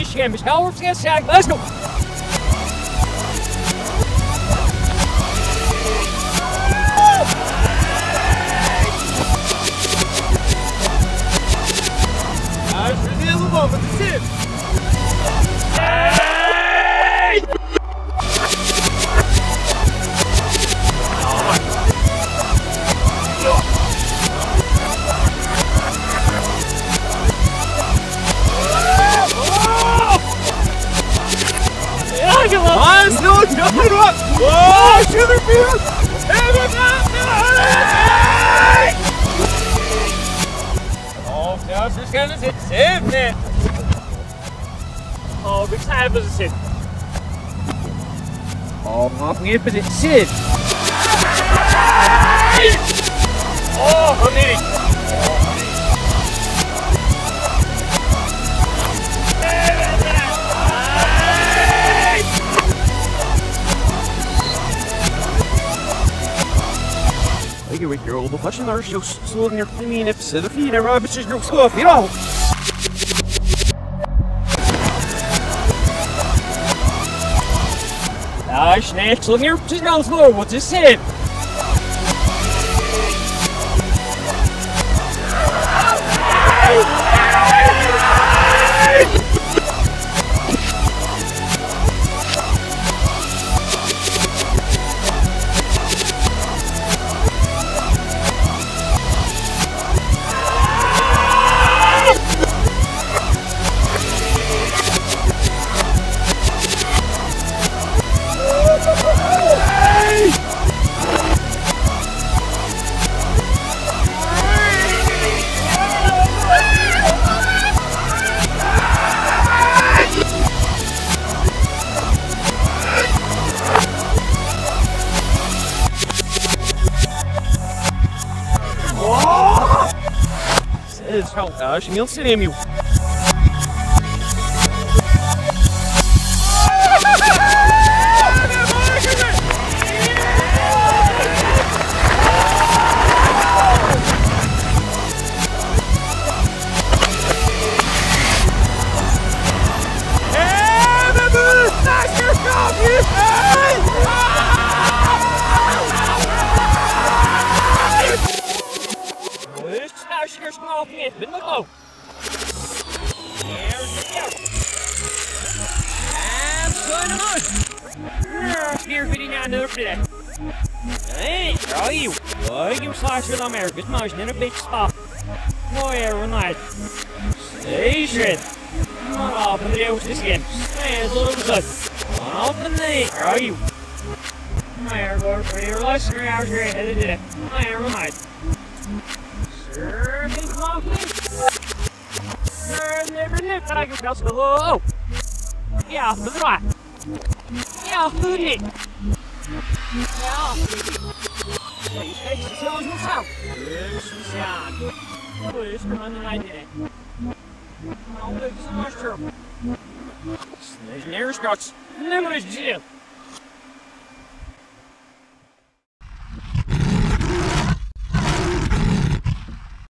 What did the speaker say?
Schemmisch. Let's go. Wat is dit? Hey! Hans, no, oh, Sugarfield! Oh, das ist ganz zit. Oh, ik sta even zitten. Oh, mag niet even zitten. Oh, wat niet. Ik weet je al, wat je naar zo sloeg neer te meen even zitten. Vier en rabbits is nog schof, you know. Schnell, sloeg neer te gaan slow. Wat is het? Als je niet slim, joh. Met mijn oog. En zo nog. Hier vind ik naar de today. Hey, how you? Oh, you slash with America's motion in a big spot. Oh yeah, we're not. Station. Come on, open the deals this again. Man, all of a sudden. On open the knee. How are you? My air go for your lesson hours here ahead of today. My air remind. Sure, big monkey. Never knew that I could cross the whole. Yeah, the right. Yeah, who did? Yeah, he takes the toes himself. Yes, yeah. Please, come on, I did it. I'll make so much trouble. There's never starts. Never is jail.